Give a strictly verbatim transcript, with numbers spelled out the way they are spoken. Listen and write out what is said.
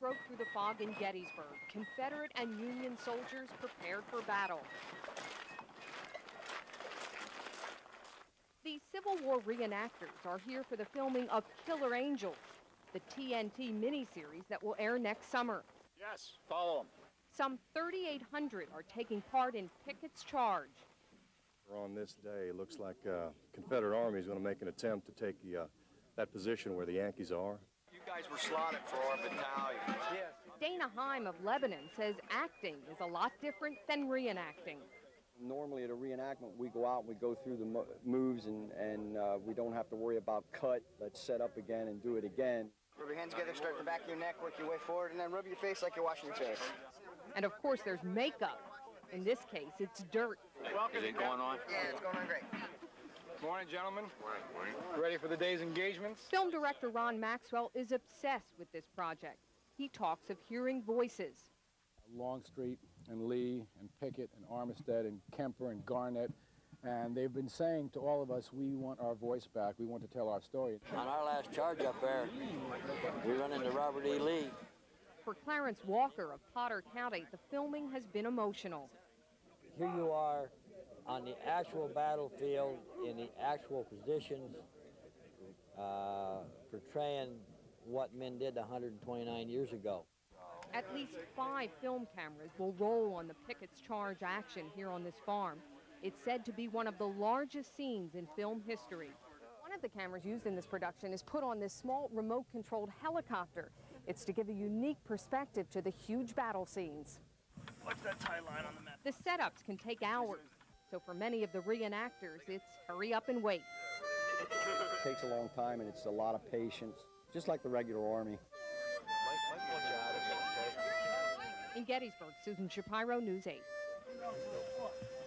broke through the fog in Gettysburg. Confederate and Union soldiers prepared for battle. The Civil War reenactors are here for the filming of Killer Angels, the T N T miniseries that will air next summer. Yes, follow them. Some thirty-eight hundred are taking part in Pickett's charge. On this day, it looks like uh, Confederate Army is going to make an attempt to take the, uh, that position where the Yankees are. You guys were slotted for our battalion. Yes. Dana Heim of Lebanon says acting is a lot different than reenacting. Normally at a reenactment, we go out and we go through the mo moves and, and uh, we don't have to worry about cut, let's set up again and do it again. Rub your hands together, start at the back of your neck, work your way forward, and then rub your face like you're washing your face. And of course there's makeup. In this case, it's dirt. Is it going on? Yeah, it's going on great. Morning, gentlemen. Morning, morning. Ready for the day's engagements? Film director Ron Maxwell is obsessed with this project. He talks of hearing voices. Longstreet and Lee and Pickett and Armistead and Kemper and Garnett, and they've been saying to all of us, we want our voice back, we want to tell our story. On our last charge up there, we run into Robert E. Lee. For Clarence Walker of Potter County, the filming has been emotional. Here you are on the actual battlefield, in the actual positions, uh, portraying what men did one hundred twenty-nine years ago. At least five film cameras will roll on the Pickett's charge action here on this farm. It's said to be one of the largest scenes in film history. One of the cameras used in this production is put on this small remote-controlled helicopter. It's to give a unique perspective to the huge battle scenes. What's that tie line on the map? The setups can take hours, so for many of the reenactors, it's hurry up and wait. It takes a long time and it's a lot of patience, just like the regular Army. In Gettysburg, Susan Shapiro, News eight.